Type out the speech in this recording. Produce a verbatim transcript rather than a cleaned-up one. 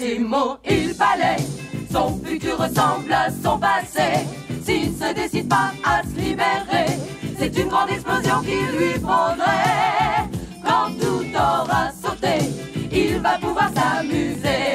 ces mots, il balaye. Son futur ressemble à son passé. S'il se décide pas à se libérer, c'est une grande explosion qu'il lui faudrait. Quand tout aura sauté, il va pouvoir s'amuser.